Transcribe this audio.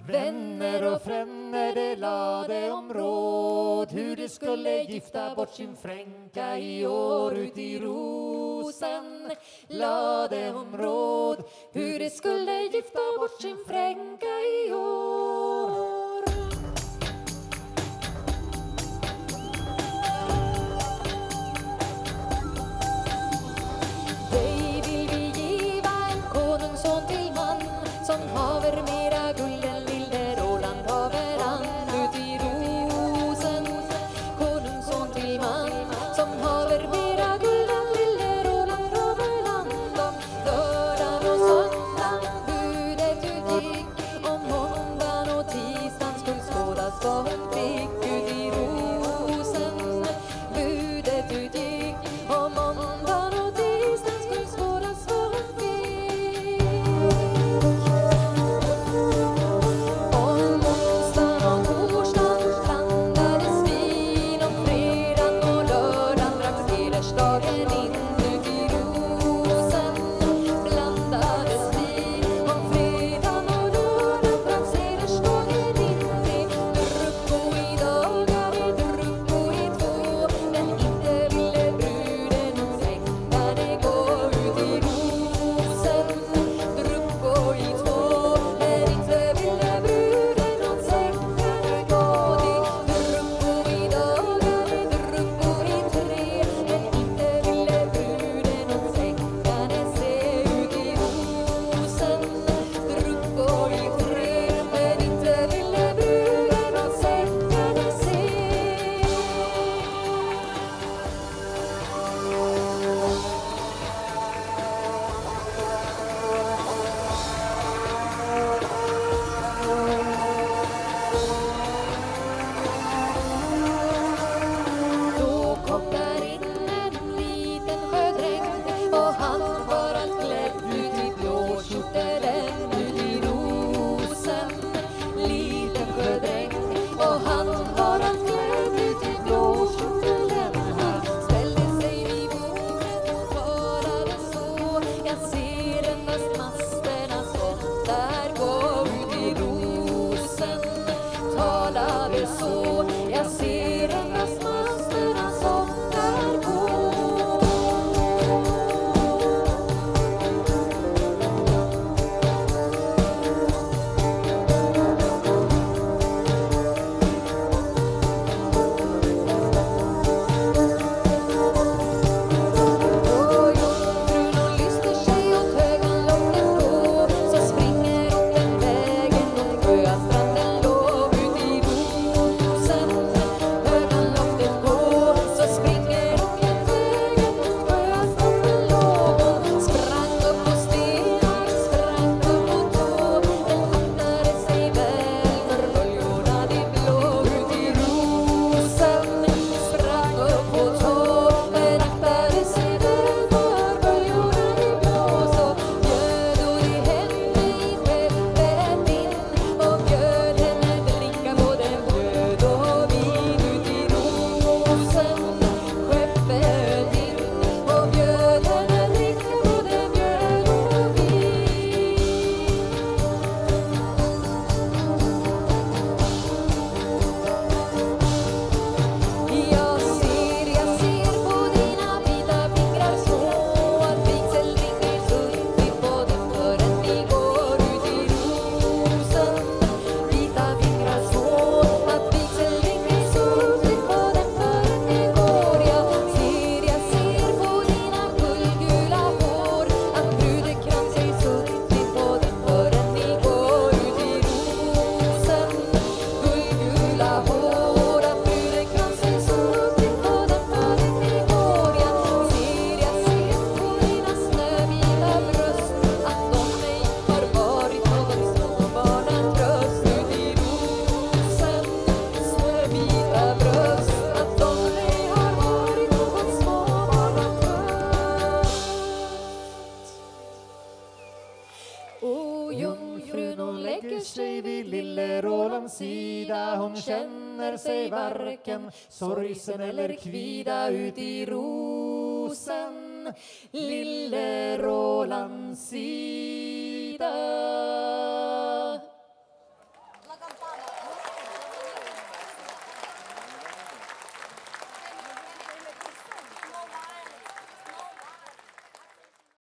Vänner och fränner det lade om råd hur de skulle gifta bort sin fränka i år ut i rosen. Lade om råd hur de skulle gifta bort sin fränka i år. Dig vill vi giva en konungsson till man som haver mera guld än lille Roland haver han ut i rosen. Konungsson till man som haver mera guld än lille Roland haver han. Om lördagen och söndagen budet utgick, om måndagen och tisdagen skulle skådas vad hon fick ut i rosen. Budet utgick, om måndagen och tisdagen skulle skådas vad hon fick. Om onsdagen och torsdagen blandades vin, om fredagen och lördagen dracks hedersdagen in ut i rosen. Blandades vin, om fredagen och lördagen dracks hedersdagen in. Drucko i dagar, drucko i två, men inte ville bruden och sängade gå ut i rosen. Drucko i två, men inte ville bruden och sängade gå. Drucko i dagar, drucko i tre, men inte ville bruden och sängade se ut i rosen. Drucko i tre, men inte ville bruden och sängade se. Då kom där in en liten sjödräng och han var allt klädd ut i blå kjortelen ut i rosen. Liten sjödräng och han var allt klädd ut i blå kjortelen. Han ställde sig vid bordet och talade så: jag ser endast masterna som där gå ut i rosen. Talade så: jag ser endast masterna som där går. Och jungfrun hon lyster sig åt högan locken då, så springer hon den vägen åt sjöstranden låg ut i rosen. Högan locket gå, så springer hon den vägen åt sjöstranden låg. Hon sprang upp på stenar, sprang upp på tå, men aktade sig väl för böljorna de blå ut i rosen. Sprang upp på tå, men aktade sig väl för böljorna de blå. Så bjöd hon i henne i skeppet in och bjöd henne dricka både bröd och vin ut i rosen. Skeppet in och bjöd henne dricka både bröd och vin. Jag ser på dina vita fingrar små att vigselringen suttit på den förrän vi går ut i rosen. Vita fingrar små att vigselringen suttit på den förrän vi går. Jag ser på dina guldgula hår att brudekrans ej suttit på den förrän vi går ut i rosen. Guldgula hår att brudekrans ej suttit på den förrän vi går. Jag ser på dina snövita bröst att de ej har varit någon småbarnatröst ut i rosen. Snövita bröst att de ej har varit någon småbarnatröst. Och jungfrun hon lägger sig vid lille Rolands sida. Hon känner sig varken sorgsen eller kvida ut i rosen. Lille Rolands sida.